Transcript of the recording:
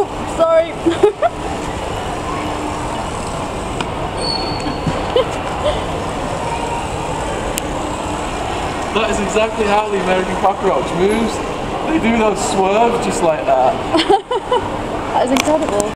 Oh, sorry. That is exactly how the American cockroach moves. They do those swerves just like that. That is incredible.